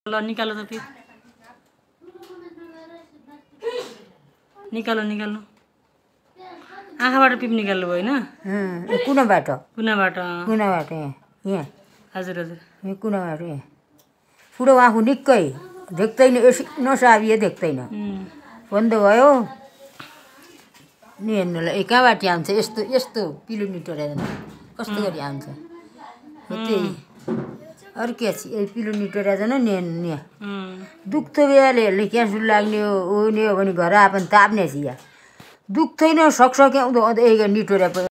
ल निकालो त पिप निकालो निकाल्नु आँखाबाट पिप निकाल्नु भयो होइन कुनाबाट कुनाबाट यहाँ हजुर हजुर यहाँ कुनाबाट यहाँ पुरो आँखु निकै देख्दैन नसाबिए देख्दैन बन्द भयो नि हेर्नुलाई कहाँबाट आउँछ यस्तो यस्तो पिलो निटोरेर कस्तो गरी आउँछ त्यही अरू के छ पिलो निटोरेर नि दुख्थो बेलाले क्यान्सर लाग्ने हो नि हो भने घर आफन ताप्ने छ या दुख्दैन सक्छ क्या निटोरे